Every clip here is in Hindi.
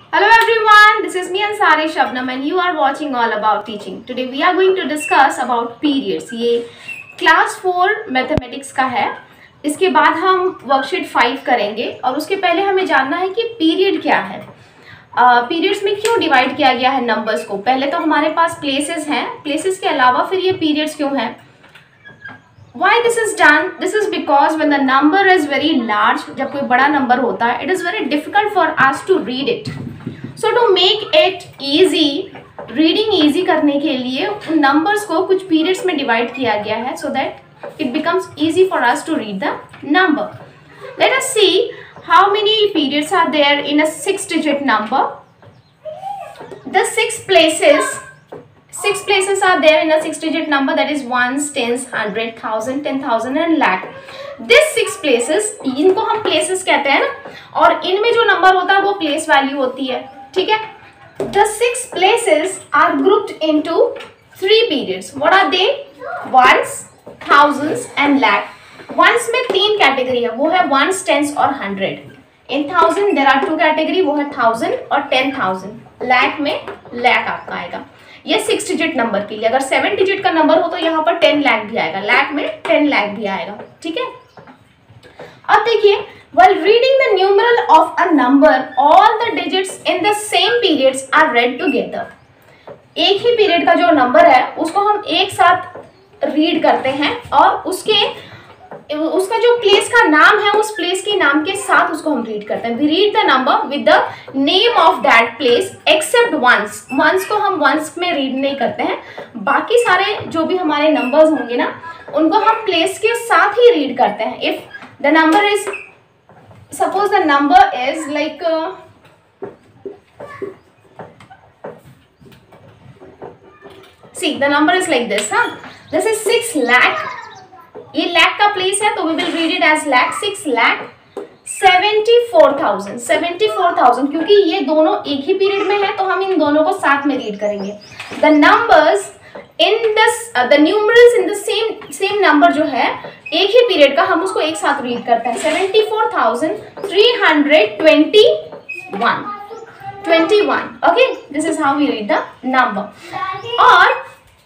Hello everyone, this is me Ansari Shabnam and you are watching All About Teaching. Today we are going to discuss about periods. ये क्लास 4 मैथमेटिक्स का है. इसके बाद हम वर्कशीट 5 करेंगे और उसके पहले हमें जानना है कि पीरियड क्या है. पीरियड्स में क्यों डिवाइड किया गया है नंबर्स को. पहले तो हमारे पास प्लेसेस हैं, प्लेसेस के अलावा फिर ये पीरियड्स क्यों हैं. Why this is done? This is because when the number is very large, जब कोई बड़ा नंबर होता है, it is very difficult for us to read it. So to make it easy, reading easy करने के लिए उन नंबर्स को कुछ पीरियड्स में डिवाइड किया गया है, so that it becomes easy for us to read the number. Let us see how many periods are there in a 6-digit number. The six places are there in a 6-digit number, that is ones, tens, 100, 1000, 10,000 and lakh. This 6 places, इनको हम places कहते हैं ना, और इनमें जो नंबर होता है वो प्लेस वैल्यू होती है. ठीक है. The 6 places are grouped into 3 periods. What are they? Ones, thousands and lakh. Ones में 3 कैटेगरी है, वो है ones, tens और 100. In thousand there are 2 category, वो है 1000 और 10,000. lakh में lakh आपका आएगा. ये 6 डिजिट नंबर के लिए. अगर 7 डिजिट का नंबर हो तो यहाँ पर 10 लाख भी आएगा, लाख में 10 लाख भी आएगा. ठीक है. अब देखिए, while reading the numeral of a number, all the digits in the same periods are read together. एक ही पीरियड का जो नंबर है उसको हम एक साथ रीड करते हैं और उसका जो प्लेस का नाम है उस प्लेस के नाम के साथ उसको हम रीड करते हैं. We read the number with the name of that place except ones. Ones को हम वंस में रीड नहीं करते हैं. बाकी सारे जो भी हमारे नंबर्स होंगे ना उनको हम प्लेस के साथ ही रीड करते हैं. If the number is, suppose the number is like see the number is like this. This is 6 lakh. ये लाख का प्लेस है तो we will read it as lakh. 6 lakh 74,000. 74,000 क्योंकि ये दोनों एक ही पीरियड में है तो हम इन दोनों को साथ में रीड करेंगे. The numbers in the numerals in the same number जो है एक ही पीरियड का, हम उसको एक साथ रीड करते हैं. 74,321. Okay, this is how we read the number. और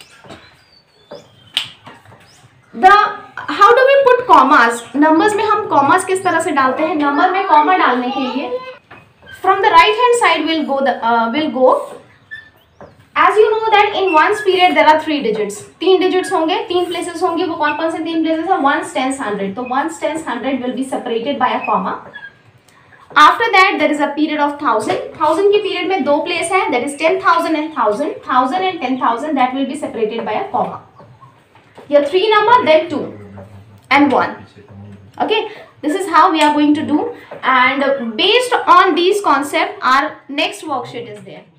how do we put commas. Numbers में हम कॉमास किस तरह से डालते हैं. नंबर में कॉमा डालने के लिए from the right hand side will go as you know that in ones period there are 3 digits. 3 digits होंगे, 3 प्लेसेस होंगे. वो कौन कौन से 3 प्लेसेस है. Ones, tens, 100. तो ones, tens, 100 will be separated by a comma. After that there is a period of 1000. 1000 की पीरियड में 2 प्लेस है, that is 10,000 and 1000. 1000 and 10,000 that will be separated by a comma. Here 3 number, then 2 and 1. Okay, this is how we are going to do, and based on these concepts our next worksheet is there.